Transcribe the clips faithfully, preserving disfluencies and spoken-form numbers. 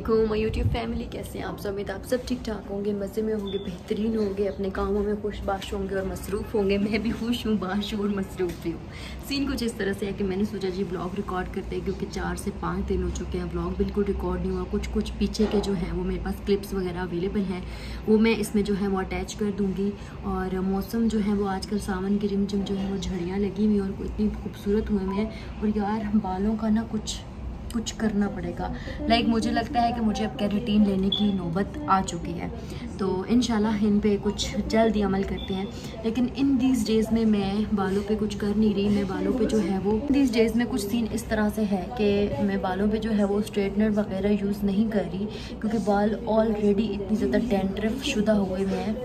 वालेकुम my YouTube family, कैसे हैं आप सब? उम्मीद आप सब ठीक ठाक होंगे, मज़े में होंगे, बेहतरीन होंगे, अपने कामों में खुश बाश होंगे और मसरूफ़ होंगे। मैं भी खुश हूँ, बाश और मसरूफ़ भी हूँ। सीन कुछ इस तरह से है कि मैंने सोचा जी ब्लॉग रिकॉर्ड करते हैं, क्योंकि चार से पाँच दिन हो चुके हैं ब्लॉग बिल्कुल रिकॉर्ड नहीं हुआ। कुछ कुछ पीछे के जो हैं वो मेरे पास क्लिप्स वगैरह अवेलेबल हैं, वो मैं इसमें जो है वो अटैच कर दूँगी। और मौसम जो है वो आजकल सावन की रिमझिम जो है वो झड़ियाँ लगी हुई और इतनी खूबसूरत हुए हुए हैं। और यार बालों का ना कुछ कुछ करना पड़ेगा। लाइक मुझे लगता है कि मुझे अब कैरेटीन लेने की नौबत आ चुकी है, तो इंशाल्लाह इन पे कुछ जल्द ही अमल करते हैं। लेकिन इन दीज डेज़ में मैं बालों पे कुछ कर नहीं रही। मैं बालों पे जो है वो दीज डेज़ में कुछ सीन इस तरह से है कि मैं बालों पे जो है वो स्ट्रेटनर वगैरह यूज़ नहीं कर रही, क्योंकि बाल ऑलरेडी इतनी ज़्यादा डैंड्रफ शुदा हुए हुए हैं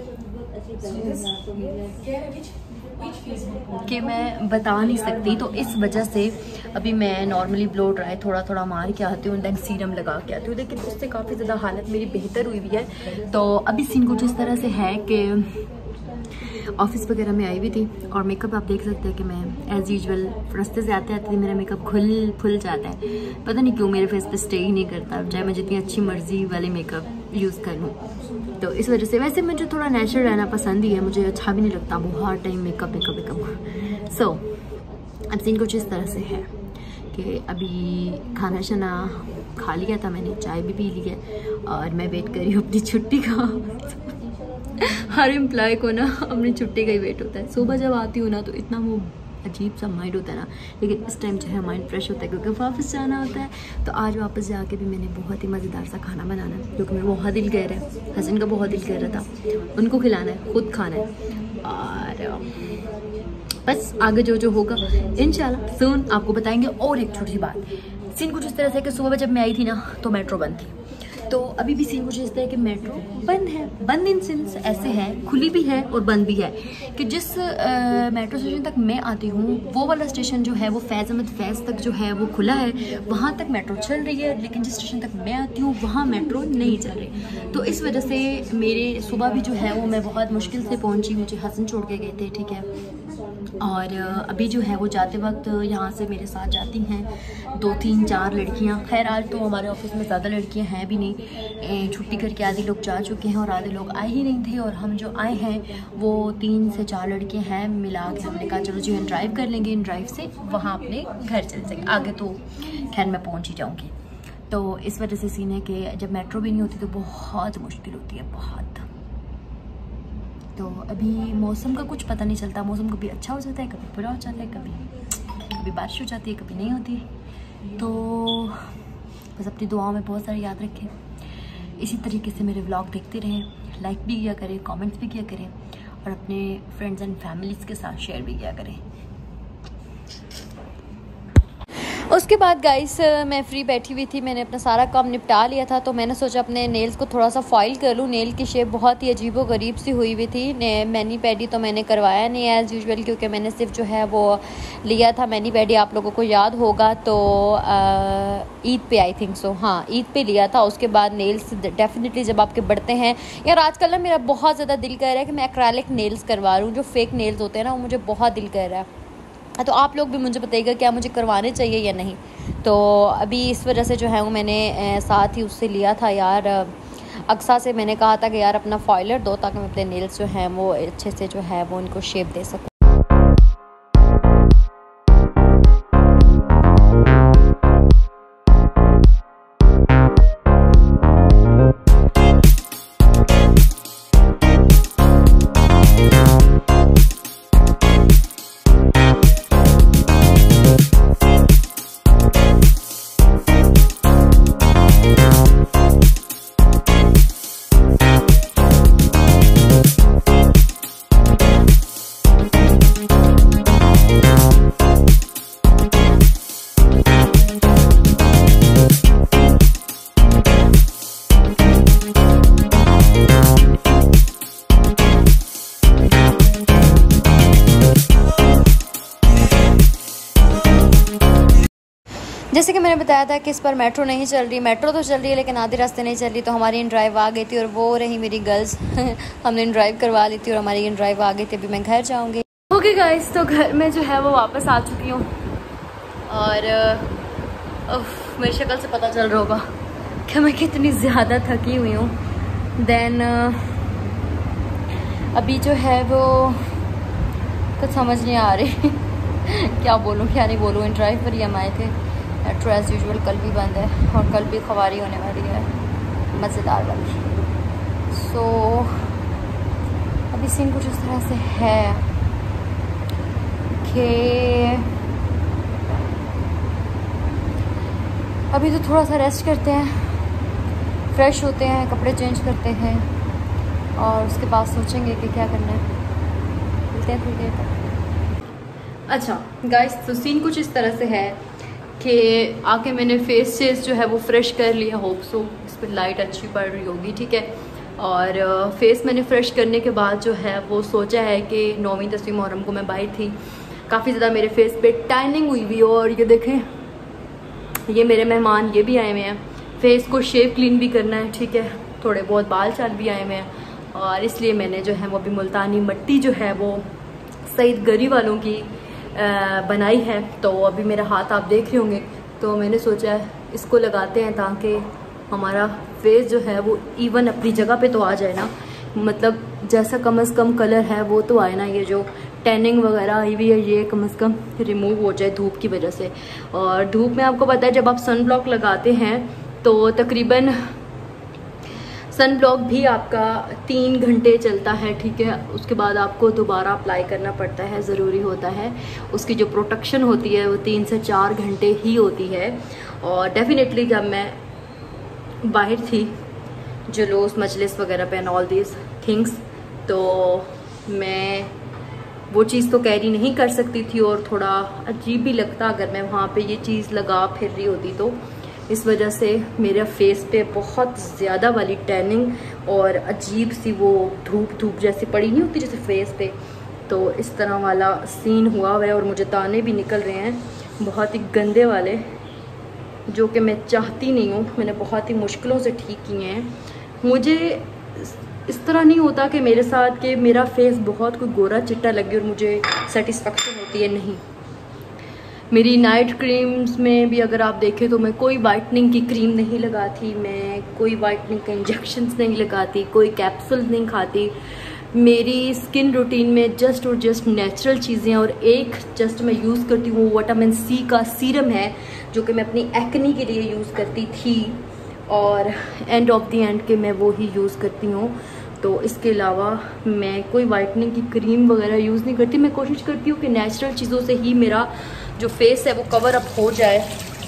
कि मैं बता नहीं सकती। तो इस वजह से अभी मैं नॉर्मली ब्लो ड्राई थोड़ा थोड़ा मार के आती हूँ, देन सीरम लगा के आती हूँ, लेकिन उससे काफ़ी ज़्यादा हालत मेरी बेहतर हुई हुई है। तो अभी सीन कुछ इस तरह से है कि ऑफिस वगैरह में आई हुई थी और मेकअप आप देख सकते हैं कि मैं एज़ यूजुअल रास्ते से आते आते मेरा मेकअप खुल खुल जाता है। पता नहीं क्यों मेरे फेस पे स्टे ही नहीं करता, चाहे मैं जितनी अच्छी मर्जी वाले मेकअप यूज़ कर लूँ। तो इस वजह से वैसे मुझे थोड़ा नेचुरल रहना पसंद ही है, मुझे अच्छा भी नहीं लगता बहुत time makeup makeup makeup. So अब सीन कुछ इस तरह से है कि अभी खाना शाना खा लिया था मैंने, चाय भी पी ली है और मैं वेट कर रही हूँ अपनी छुट्टी का। हर एम्प्लॉय को ना अपनी छुट्टी का ही वेट होता है। सुबह जब आती हूँ ना तो इतना वो अजीब सा माइंड होता है ना, लेकिन इस टाइम जो है माइंड फ्रेश होता है क्योंकि वापस जाना होता है। तो आज वापस जाके भी मैंने बहुत ही मज़ेदार सा खाना बनाना है, क्योंकि मेरा बहुत दिल कह रहा है, हस्बैंड का बहुत दिल कह रहा था, उनको खिलाना है, खुद खाना है। और बस आगे जो जो होगा इंशाल्लाह सून आपको बताएंगे। और एक छोटी सी बात, सीन कुछ इस तरह से कि सुबह जब मैं आई थी ना तो मेट्रो बंद थी, तो अभी भी सीन कुछ इस तरह कि मेट्रो बंद है। बंद इन सेंस ऐसे है, खुली भी है और बंद भी है कि जिस आ, मेट्रो स्टेशन तक मैं आती हूँ वो वाला स्टेशन जो है वो फैज़ अहमद फैज़ तक जो है वो खुला है, वहाँ तक मेट्रो चल रही है। लेकिन जिस स्टेशन तक मैं आती हूँ वहाँ मेट्रो नहीं चल रही। तो इस वजह से मेरे सुबह भी जो है वो मैं बहुत मुश्किल से पहुँची, मुझे हसन छोड़ के गए थे, ठीक है। और अभी जो है वो जाते वक्त यहाँ से मेरे साथ जाती हैं दो तीन चार लड़कियाँ। खैर आज तो हमारे ऑफिस में ज़्यादा लड़कियाँ हैं भी नहीं, छुट्टी करके आधे लोग जा चुके हैं और आधे लोग आए ही नहीं थे। और हम जो आए हैं वो तीन से चार लड़कियाँ हैं मिला के। हमने कहा चलो जी हम ड्राइव कर लेंगे, इन ड्राइव से वहाँ अपने घर चल जाएंगे, आगे तो खैर मैं पहुँच ही जाऊँगी। तो इस वजह से सीन है कि जब मेट्रो भी नहीं होती तो बहुत मुश्किल होती है, बहुत। तो अभी मौसम का कुछ पता नहीं चलता, मौसम कभी अच्छा हो जाता है, कभी बुरा हो जाता है, कभी कभी बारिश हो जाती है, कभी नहीं होती। तो बस अपनी दुआओं में बहुत सारी याद रखें। इसी तरीके से मेरे व्लॉग देखते रहें, लाइक भी किया करें, कमेंट्स भी किया करें और अपने फ्रेंड्स एंड फैमिलीज़ के साथ शेयर भी किया करें। उसके बाद गाइस मैं फ्री बैठी हुई थी, मैंने अपना सारा काम निपटा लिया था, तो मैंने सोचा अपने नेल्स को थोड़ा सा फॉइल कर लूँ। नेल की शेप बहुत ही अजीबो गरीब सी हुई हुई थी। मैनी पैडी तो मैंने करवाया नहीं एज़ यूजुअल, क्योंकि मैंने सिर्फ जो है वो लिया था मैनी पैडी, आप लोगों को याद होगा तो ईद पे आई थिंक सो, हाँ ईद पे लिया था। उसके बाद नेल्स डेफिनेटली जब आपके बढ़ते हैं यार, आजकल ना मेरा बहुत ज़्यादा दिल कर रहा है कि मैं एक्रेलिक नेल्स करवा लूँ, जो फेक नेल्स होते हैं ना, वो मुझे बहुत दिल कर रहा है। तो आप लोग भी मुझे बताइएगा क्या मुझे करवाने चाहिए या नहीं। तो अभी इस वजह से जो है वो मैंने साथ ही उससे लिया था यार, अक्सा से मैंने कहा था कि यार अपना फॉइलर दो ताकि मैं अपने नेल्स जो हैं वो अच्छे से जो है वो उनको शेप दे सकूँ। जैसे कि मैंने बताया था कि इस पर मेट्रो नहीं चल रही, मेट्रो तो चल रही है लेकिन आधे रास्ते नहीं चल रही। तो हमारी इन ड्राइव आ गई थी और वो रही मेरी गर्ल्स हमने इन ड्राइव करवा ली थी और हमारी इन ड्राइव आ गई थी। अभी मैं घर जाऊंगी। ओके गाइस, तो घर में जो है वो वापस आ चुकी हूँ और मेरी शक्ल से पता चल रहा होगा कि मैं कितनी ज़्यादा थकी हुई हूँ। देन अभी जो है वो कुछ समझ नहीं आ रही क्या बोलूँ क्या नहीं बोलूँ। इन ड्राइव पर ही हम आए थे। मेट्रो एज़ यूजुअल कल भी बंद है और कल भी खवारी होने वाली है मज़ेदार वाली। सो so, अभी सीन कुछ इस तरह से है कि अभी तो थोड़ा सा रेस्ट करते हैं, फ्रेश होते हैं, कपड़े चेंज करते हैं और उसके बाद सोचेंगे कि क्या करना है। मिलते हैं थोड़ी देर तक। अच्छा गाइस, तो सीन कुछ इस तरह से है कि आके मैंने फेस चेस जो है वो फ्रेश कर लिया। होप सो इस पर लाइट अच्छी पड़ रही होगी, ठीक है। और फेस मैंने फ्रेश करने के बाद जो है वो सोचा है कि नौवीं दसवीं मुहर्रम को मैं बाहर थी, काफ़ी ज़्यादा मेरे फेस पे टैनिंग हुई हुई। और ये देखें, ये मेरे मेहमान ये भी आए हुए हैं, फेस को शेव क्लीन भी करना है, ठीक है। थोड़े बहुत बाल चाल भी आए हुए हैं और इसलिए मैंने जो है वो अभी मुल्तानी मट्टी जो है वो सईद गरी वालों की आ, बनाई है। तो अभी मेरा हाथ आप देख रहे होंगे, तो मैंने सोचा है इसको लगाते हैं ताकि हमारा फेस जो है वो इवन अपनी जगह पे तो आ जाए ना, मतलब जैसा कम अज़ कम कलर है वो तो आए ना, ये जो टैनिंग वगैरह आई हुई है ये कम अज़ कम रिमूव हो जाए धूप की वजह से। और धूप में आपको पता है जब आप सन ब्लॉक लगाते हैं तो तकरीबन सन ब्लॉक भी आपका तीन घंटे चलता है, ठीक है। उसके बाद आपको दोबारा अप्लाई करना पड़ता है, ज़रूरी होता है। उसकी जो प्रोटेक्शन होती है वो तीन से चार घंटे ही होती है। और डेफिनेटली जब मैं बाहर थी जुलूस मजलिस वगैरह पे एंड ऑल दिस थिंग्स, तो मैं वो चीज़ तो कैरी नहीं कर सकती थी और थोड़ा अजीब भी लगता अगर मैं वहाँ पे ये चीज़ लगा फिर रही होती। तो इस वजह से मेरे फेस पे बहुत ज़्यादा वाली टैनिंग और अजीब सी वो धूप धूप जैसी पड़ी नहीं होती जैसे फेस पे, तो इस तरह वाला सीन हुआ हुआ है। और मुझे ताने भी निकल रहे हैं बहुत ही गंदे वाले, जो कि मैं चाहती नहीं हूँ। मैंने बहुत ही मुश्किलों से ठीक किए हैं। मुझे इस तरह नहीं होता कि मेरे साथ कि मेरा फेस बहुत कोई गोरा चिट्टा लगे और मुझे सेटिस्फेक्शन होती है, नहीं। मेरी नाइट क्रीम्स में भी अगर आप देखें तो मैं कोई वाइटनिंग की क्रीम नहीं लगाती, मैं कोई वाइटनिंग के इंजेक्शंस नहीं लगाती, कोई कैप्सूल नहीं खाती। मेरी स्किन रूटीन में जस्ट और जस्ट नेचुरल चीज़ें, और एक जस्ट मैं यूज़ करती हूँ विटामिन सी का सीरम है जो कि मैं अपनी एक्नी के लिए यूज़ करती थी और एंड ऑफ द एंड के मैं वो ही यूज़ करती हूँ। तो इसके अलावा मैं कोई वाइटनिंग की क्रीम वगैरह यूज़ नहीं करती। मैं कोशिश करती हूँ कि नेचुरल चीज़ों से ही मेरा जो फेस है वो कवर अप हो जाए।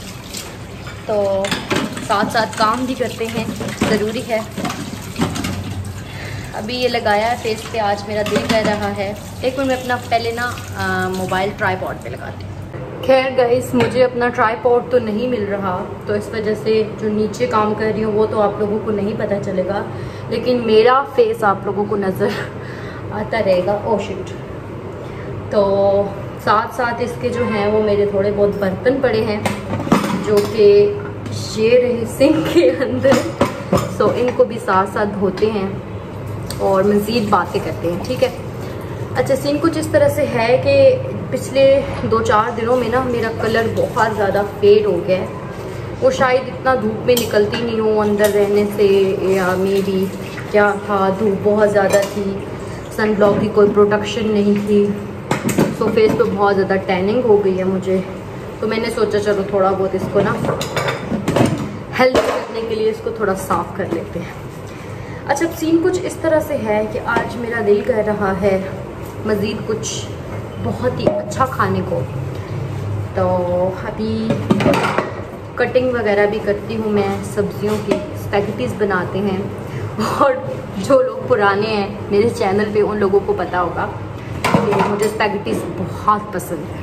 तो साथ साथ काम भी करते हैं, ज़रूरी है। अभी ये लगाया है फेस पे, आज मेरा दिल कर रहा है। एक मिनट में अपना पहले ना मोबाइल ट्राईपॉड पे लगाती हूँ। खैर गाइस, मुझे अपना ट्राईपॉड तो नहीं मिल रहा, तो इस वजह से जो नीचे काम कर रही हूँ वो तो आप लोगों को नहीं पता चलेगा, लेकिन मेरा फेस आप लोगों को नज़र आता रहेगा। Oh shit. तो साथ साथ इसके जो हैं वो मेरे थोड़े बहुत बर्तन पड़े हैं जो कि ये रहे सिंक के अंदर, सो इनको भी साथ साथ धोते हैं और मज़ीद बातें करते हैं, ठीक है। अच्छा, सीन कुछ इस तरह से है कि पिछले दो चार दिनों में ना मेरा कलर बहुत ज़्यादा फेड हो गया है। वो शायद इतना धूप में निकलती नहीं हूँ अंदर रहने से, या मे बी क्या था, धूप बहुत ज़्यादा थी, सन ब्लॉक की कोई प्रोटेक्शन नहीं थी, सो फेस पे बहुत ज़्यादा टैनिंग हो गई है मुझे। तो मैंने सोचा चलो थोड़ा बहुत इसको ना हेल्प करने के लिए इसको थोड़ा साफ़ कर लेते हैं। अच्छा, सीन कुछ इस तरह से है कि आज मेरा दिल कर रहा है मज़ीद कुछ बहुत ही अच्छा खाने को, तो अभी कटिंग वगैरह भी करती हूँ मैं सब्जियों की। स्पैगेटीज़ बनाते हैं, और जो लोग पुराने हैं मेरे चैनल पे उन लोगों को पता होगा कि मुझे स्पैगेटीज़ बहुत पसंद है,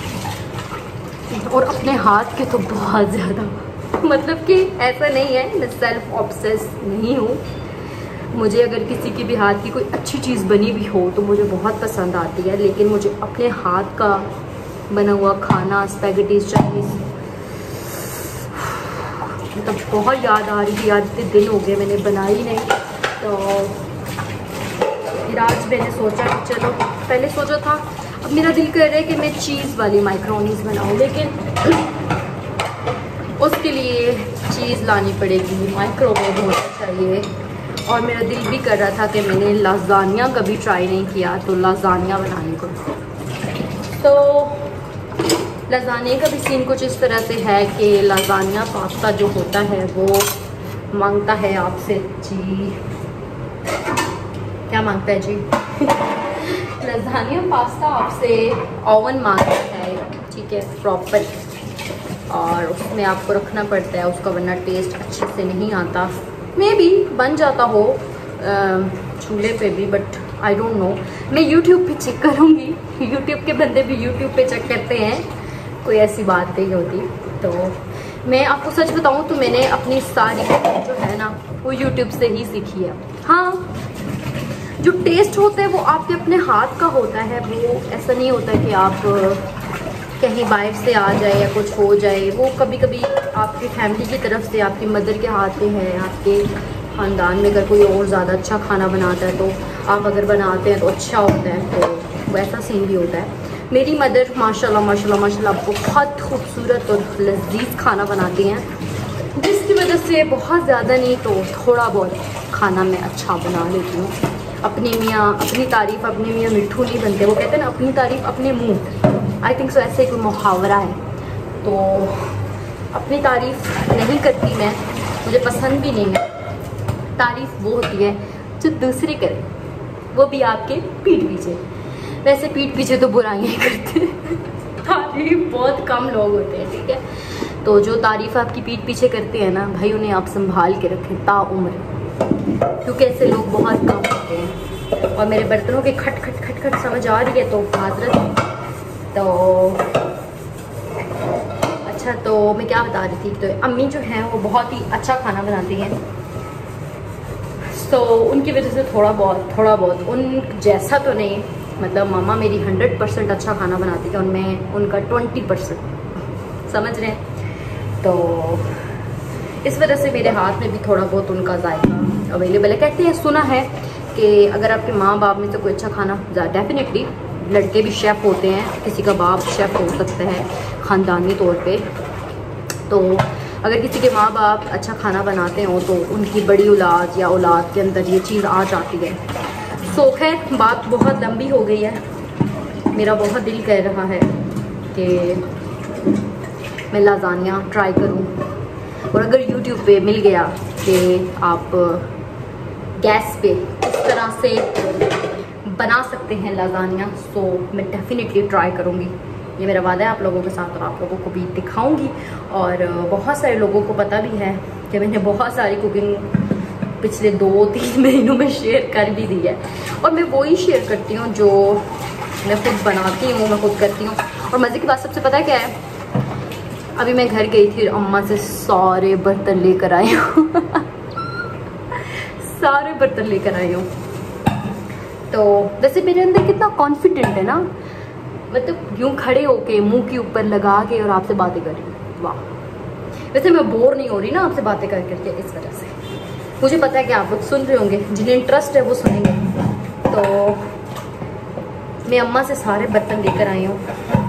और अपने हाथ के तो बहुत ज़्यादा। मतलब कि ऐसा नहीं है, मैं सेल्फ ऑब्सेस नहीं हूँ। मुझे अगर किसी के भी हाथ की कोई अच्छी चीज़ बनी भी हो तो मुझे बहुत पसंद आती है, लेकिन मुझे अपने हाथ का बना हुआ खाना, स्पैगेटीज़, चाइनीज़, मतलब तो बहुत याद आ रही थी। आज इतने दिन हो गए मैंने बनाई नहीं, तो फिर आज मैंने सोचा कि चलो, पहले सोचा था अब मेरा दिल कर रहा है कि मैं चीज़ वाली माइक्रोनीज़ बनाऊँ, लेकिन उसके लिए चीज़ लानी पड़ेगी, माइक्रोवेव होना चाहिए। और मेरा दिल भी कर रहा था कि मैंने लाज़ानिया कभी ट्राई नहीं किया, तो लाज़ानिया बनाने को। तो लाज़ानिया का भी सीन कुछ इस तरह से है कि लाज़ानिया पास्ता जो होता है वो मांगता है आपसे जी, क्या मांगता है जी लाज़ानिया पास्ता आपसे ओवन मांगता है, ठीक है, प्रॉपर। और उसमें आपको रखना पड़ता है उसका, वरना टेस्ट अच्छे से नहीं आता। मे बी बन जाता हो चूल्हे पे भी, बट आई डोंट नो। मैं यूट्यूब पे चेक करूँगी, यूट्यूब के बंदे भी यूट्यूब पे चेक करते हैं, कोई ऐसी बात नहीं होती। तो मैं आपको सच बताऊँ तो मैंने अपनी सारी जो है ना वो यूट्यूब से ही सीखी है। हाँ, जो टेस्ट होता है वो आपके अपने हाथ का होता है, वो ऐसा नहीं होता कि आप कहीं बाहर से आ जाए या कुछ हो जाए। वो कभी कभी आपकी फैमिली की तरफ से, आपकी मदर के हाथ में है, आपके ख़ानदान में अगर कोई और ज़्यादा अच्छा खाना बनाता है तो आप अगर बनाते हैं तो अच्छा होता है, तो वैसा सीन भी होता है। मेरी मदर माशाल्लाह माशाल्लाह माशाल्लाह बहुत खूबसूरत और लजीज खाना बनाती हैं, जिसकी वजह से बहुत ज़्यादा नहीं तो थोड़ा बहुत खाना मैं अच्छा बना लेती हूँ। अपनी मियाँ अपनी तारीफ़ अपने मियाँ मिट्ठू नहीं बनते, वो कहते हैं ना अपनी तारीफ़ अपने मुँह। आई थिंक सो ऐसे कोई मुहावरा है। तो अपनी तारीफ़ नहीं करती मैं, मुझे पसंद भी नहीं है। तारीफ़ वो होती है जो दूसरे करें, वो भी आपके पीठ पीछे। वैसे पीठ पीछे तो बुराइयाँ करते तारीफ़ बहुत कम लोग होते हैं, ठीक है। तो जो तारीफ़ आपकी पीठ पीछे करते हैं ना भाई, उन्हें आप संभाल के रखें ताउम्र, क्योंकि ऐसे लोग बहुत कम होते हैं। और मेरे बर्तनों के खट खट खट खट समझ आ रही है तो माजरत। तो अच्छा, तो मैं क्या बता रही थी, तो अम्मी जो हैं वो बहुत ही अच्छा खाना बनाती हैं, तो उनकी वजह से थोड़ा बहुत थोड़ा बहुत उन जैसा तो नहीं, मतलब मामा मेरी हंड्रेड परसेंट अच्छा खाना बनाती है और मैं उनका ट्वेंटी परसेंट, समझ रहे हैं। तो इस वजह से मेरे हाथ में भी थोड़ा बहुत उनका जायका अवेलेबल है। कहते हैं, सुना है कि अगर आपके माँ बाप में से कोई अच्छा खाना, डेफिनेटली लड़के भी शेफ़ होते हैं, किसी का बाप शेफ़ हो सकता है ख़ानदानी तौर पे। तो अगर किसी के माँ बाप अच्छा खाना बनाते हो तो उनकी बड़ी औलाद या औलाद के अंदर ये चीज़ आ जाती है। सो खैर, बात बहुत लंबी हो गई है। मेरा बहुत दिल कर रहा है कि मैं लाज़ानिया ट्राई करूं, और अगर यूट्यूब पे मिल गया कि आप गैस पे इस तरह से बना सकते हैं लाज़ानिया, तो मैं डेफिनेटली ट्राई करूंगी। ये मेरा वादा है आप लोगों के साथ, और आप लोगों को भी दिखाऊंगी। और बहुत सारे लोगों को पता भी है कि मैंने बहुत सारी कुकिंग पिछले दो तीन महीनों में शेयर कर भी दी है, और मैं वही शेयर करती हूँ जो मैं खुद बनाती हूँ, मैं खुद करती हूँ। और मज़े की बात सबसे पता है क्या है, अभी मैं घर गई थी, अम्मा से सारे बर्तन लेकर आई हूँ सारे बर्तन लेकर आई हूँ। तो वैसे मेरे अंदर कितना कॉन्फिडेंट है ना, मतलब यूँ खड़े होके मुंह के ऊपर लगा के और आपसे बातें कर रही हूँ। वाह, वैसे मैं बोर नहीं हो रही ना आपसे बातें कर करके, इस वजह से मुझे पता है कि आप लोग सुन रहे होंगे, जिन्हें इंटरेस्ट है वो सुनेंगे। तो मैं अम्मा से सारे बर्तन लेकर आई हूँ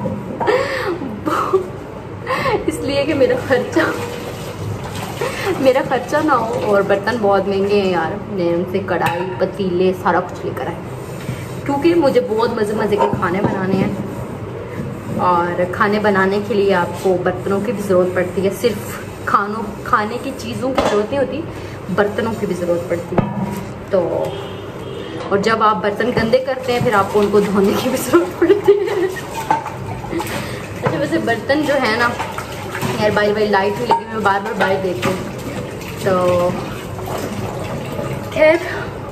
इसलिए कि मेरा खर्चा मेरा खर्चा ना हो, और बर्तन बहुत महंगे हैं यार। मैं उनसे कढ़ाई पतीले सारा कुछ लेकर आई, क्योंकि मुझे बहुत मज़े मज़े के खाने बनाने हैं, और खाने बनाने के लिए आपको बर्तनों की भी ज़रूरत पड़ती है। सिर्फ खानों खाने की चीज़ों की ज़रूरत नहीं होती, बर्तनों की भी ज़रूरत पड़ती है। तो और जब आप बर्तन गंदे करते हैं फिर आपको उनको धोने की भी ज़रूरत पड़ती है। अच्छा, वैसे बर्तन जो है ना यार, बार बार लाइट हुई लेकिन मैं बार बार बाहर देखती हूँ। तो खैर,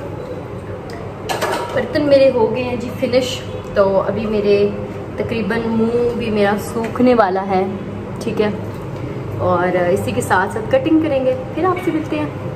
बर्तन मेरे हो गए हैं जी फिनिश। तो अभी मेरे तकरीबन मुंह भी मेरा सूखने वाला है, ठीक है। और इसी के साथ साथ कटिंग करेंगे, फिर आपसे मिलते हैं।